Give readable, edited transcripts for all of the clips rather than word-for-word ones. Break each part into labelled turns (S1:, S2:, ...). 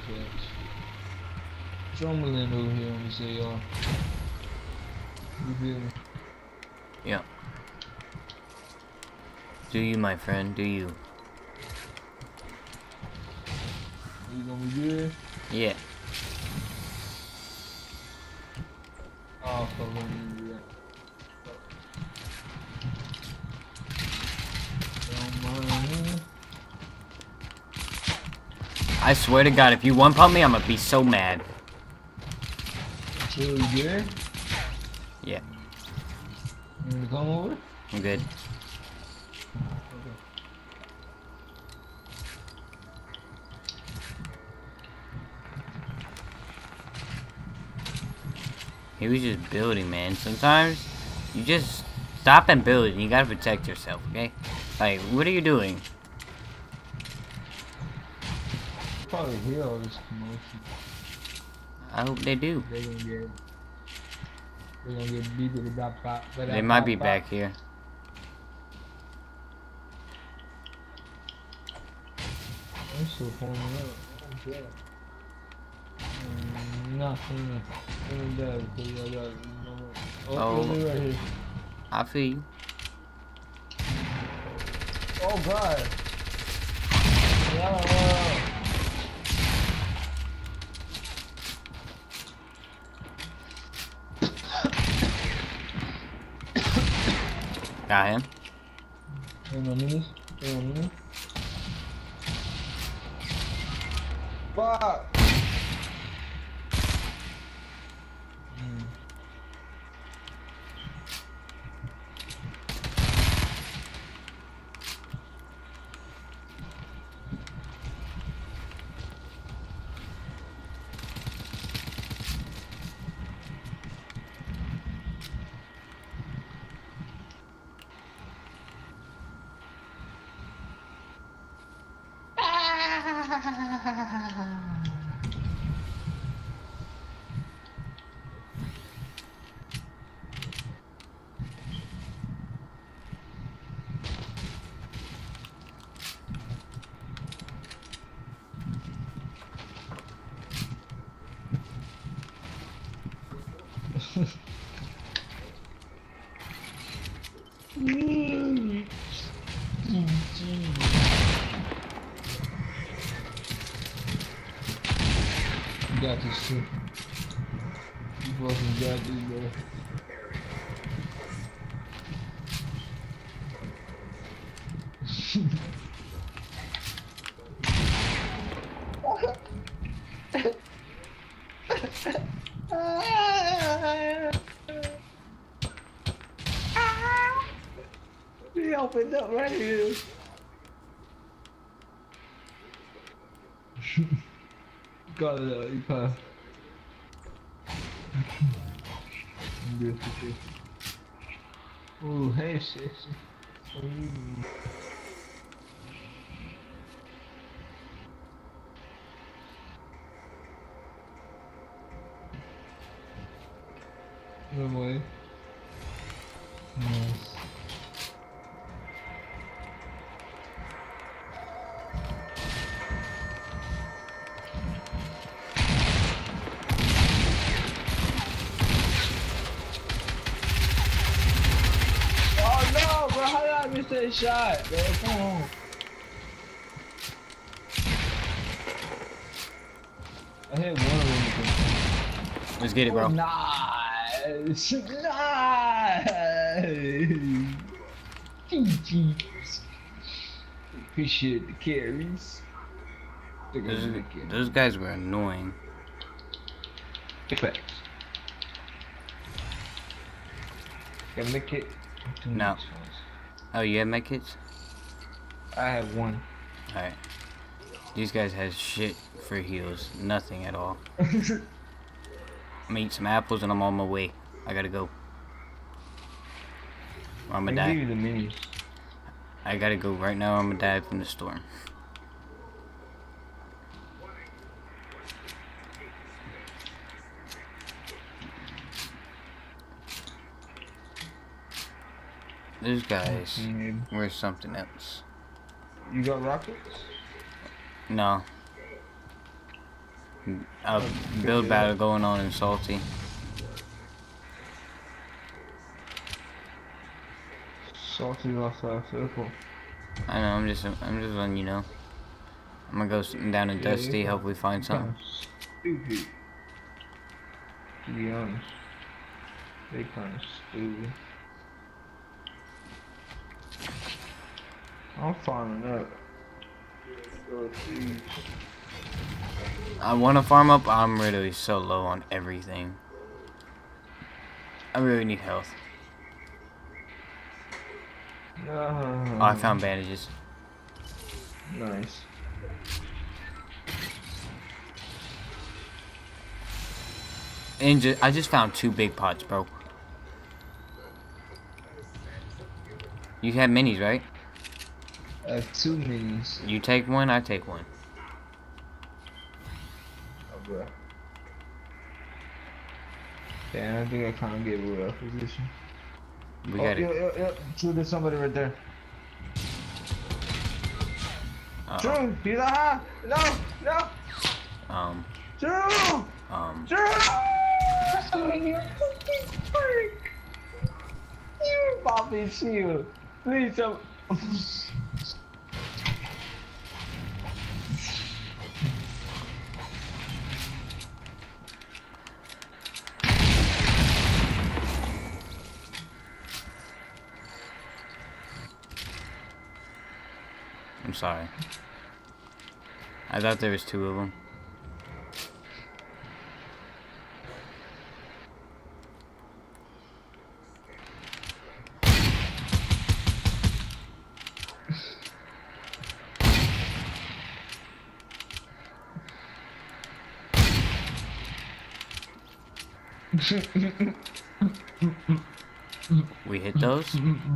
S1: Drumbling over here on this AR. You feel me?
S2: Yeah. Do you, my friend? Do you?
S1: You gonna be good?
S2: Yeah.
S1: Oh, fuck, I'm gonna do that. Don't mind me.
S2: I swear to God, if you one pump me, I'm gonna be so mad.
S1: So you good?
S2: Yeah.
S1: You wanna come over?
S2: I'm good.
S1: Okay.
S2: He was just building, man. Sometimes you just stop and build and you gotta protect yourself, okay? Like, what are you doing?
S1: Probably hear all this commotion.
S2: I hope they do.
S1: They're gonna get beat to the dot pop.
S2: They might be back here.
S1: I'm still forming up. Oh, God. Nothing.
S2: Oh.
S1: Right here.
S2: I feel you.
S1: Oh, God. Yeah.
S2: Got him.
S1: Hang on, minis. Hang on, minis. Fuck. You got this shit. You fucking got this, bro. He opened up right here. Got it out, you passed. Good for sure. Oh, hey, shit. No way. Nice. Oh no, bro, how did I miss that shot, bro? Come on. I hit one of them.
S2: Let's get it, bro.
S1: Nice. Nice. GG's. Appreciate the carries.
S2: Those guys were annoying.
S1: Facts. Got a kit?
S2: No. Oh, you have medkits?
S1: I have one.
S2: Alright. These guys has shit for heals. Nothing at all. I'm gonna eat some apples and I'm on my way. I gotta go. Or I'm gonna die.
S1: Give you the minis.
S2: I gotta go right now or I'm gonna die from the storm. Those guys were something else.
S1: You got rockets?
S2: No. A build battle going on in Salty.
S1: Salty lost our circle.
S2: I know. I'm just letting you know. I'm gonna go down to Dusty. Hopefully find something.
S1: Stupid. To be honest, they kind of stupid. I'm farming up. Oh, jeez.
S2: I want to farm up. I'm really so low on everything. I really need health. Oh, I found bandages.
S1: Nice.
S2: And I just found 2 big pots, bro. You have minis, right?
S1: I have 2 minis.
S2: You take one, I take one.
S1: Oh, bro. Damn, I think I kind of get rid of position.
S2: We got it.
S1: Yep. True, there's somebody right there. True, he's a No. True. True. You fucking freak. You Bobby Shield. Please don't.
S2: I'm sorry. I thought there was 2 of them. We hit those?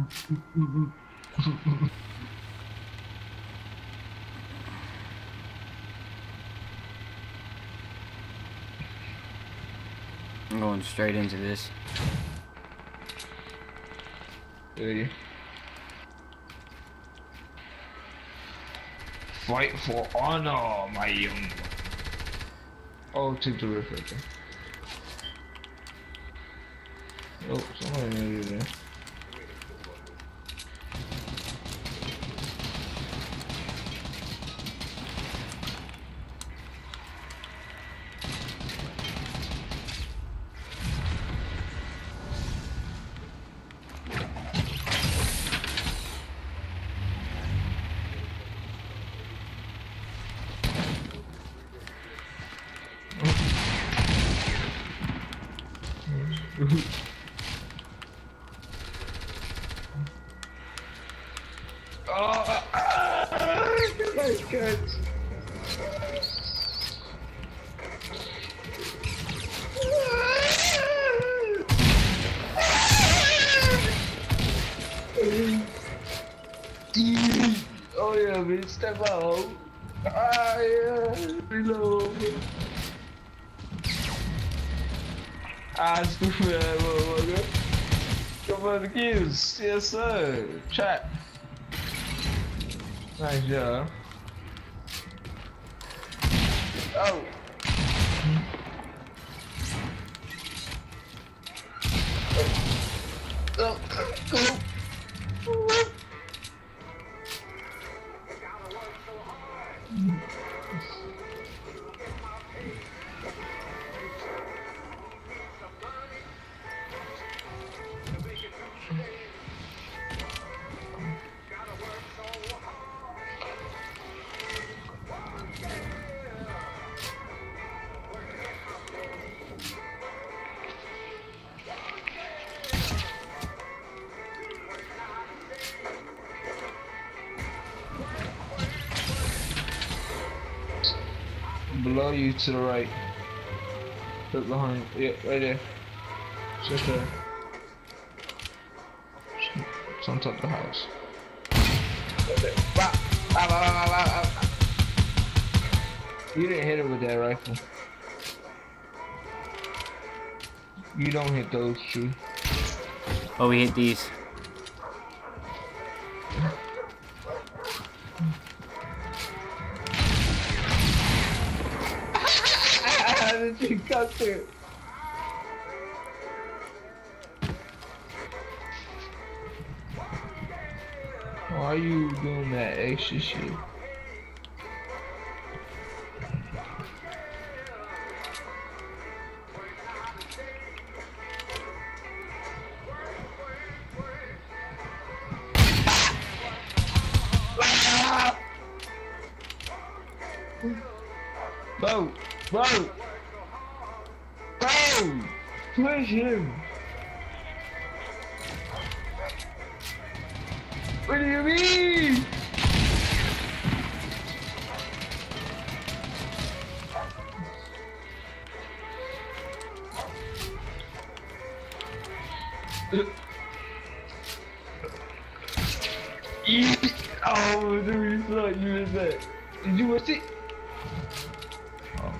S2: I'm going straight into this.
S1: Ready. Fight for honor, my young one. Oh, to the river there. Oh, somebody made it there. Nice catch. Oh yeah, bitch, step out. Ah yeah, reload. Ah, stupid ass motherfucker. Come on the kills. Yes sir. Chat. Nice job. Oh. Below you to the right. Look behind. Yeah, right there. Just there. It's on top of the house. You didn't hit it with that rifle. You don't hit those two.
S2: Oh, we hit these.
S1: did you cut there? Why are you doing that extra shit? Bro, bro, bro, push him. What do you mean? Oh, dude, you thought you was that. Did you watch it? Oh.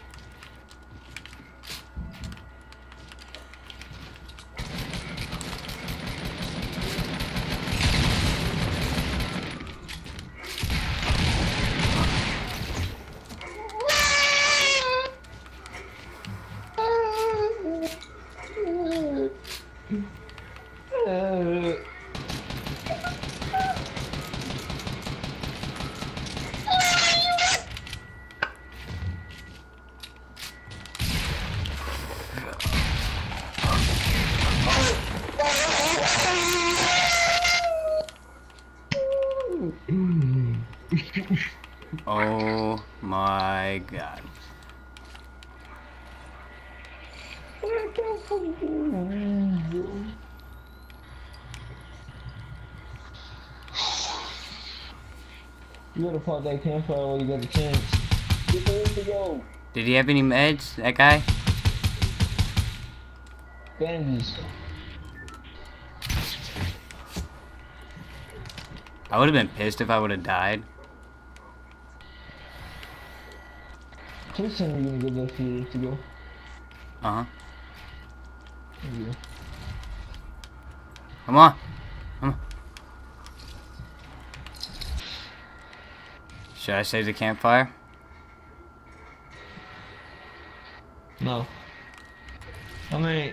S2: Oh my god.
S1: You gotta pop that campfire while you got the chance. Get the way to go.
S2: Did he have any meds, that guy?
S1: Bandages.
S2: I would have been pissed if I would have died.
S1: Please tell me you're gonna get that feeder to go.
S2: Uh-huh.
S1: Yeah.
S2: Come on. Come on. Should I save the campfire?
S1: No. I mean,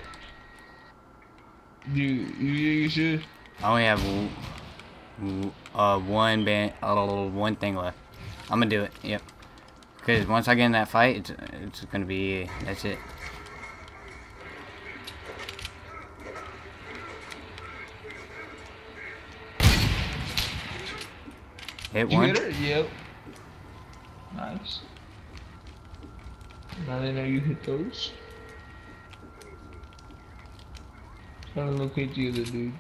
S1: you should.
S2: I only have one thing left. I'm gonna do it. Yep. Because once I get in that fight, it's gonna be, that's it. Hit one.
S1: You hit it? Yep. Nice. Now they know you hit those. Trying to locate the other dude.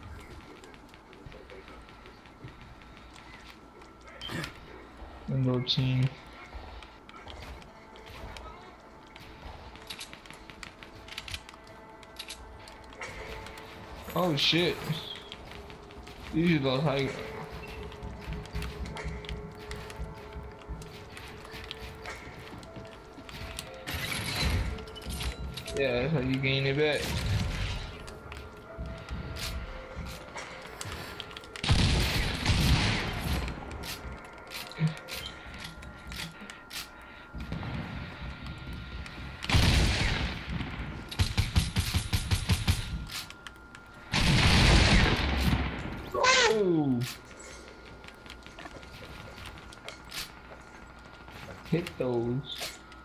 S1: Window team. Oh shit. You should go high. Yeah, that's how you gain it back. Oh! Hit those.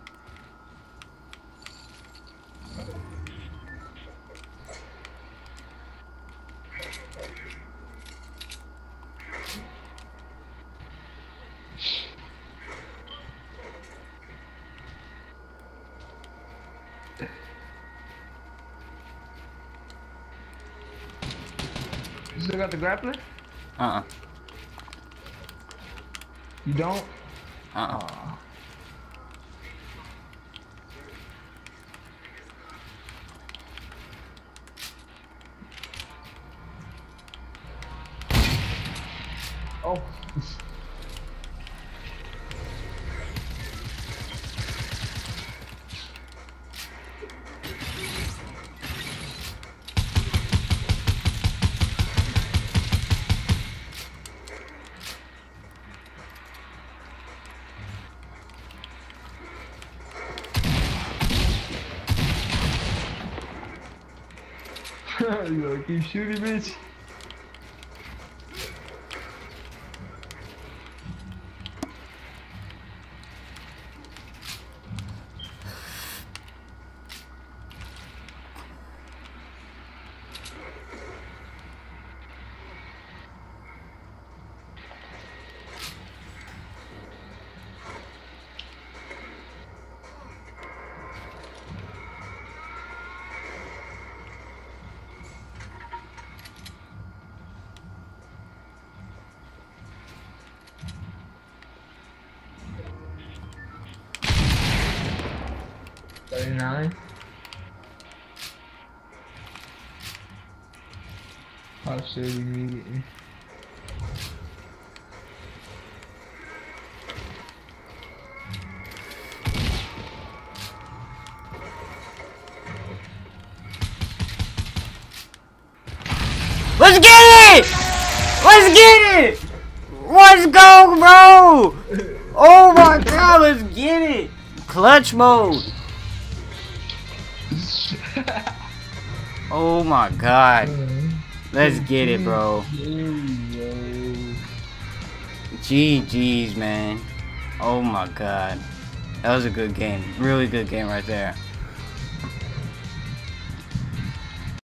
S1: You still got the grappler?
S2: Uh-uh.
S1: You don't?
S2: Uh-uh.
S1: Aw. Oh. You gonna keep shooting, bitch? $39. I'll show you immediately.
S2: Let's get it! Let's get it! Let's go, bro! Oh my god, let's get it! Clutch mode! Oh my god. Let's get it, bro. GG's, man. Oh my god. That was a good game. Really good game right there.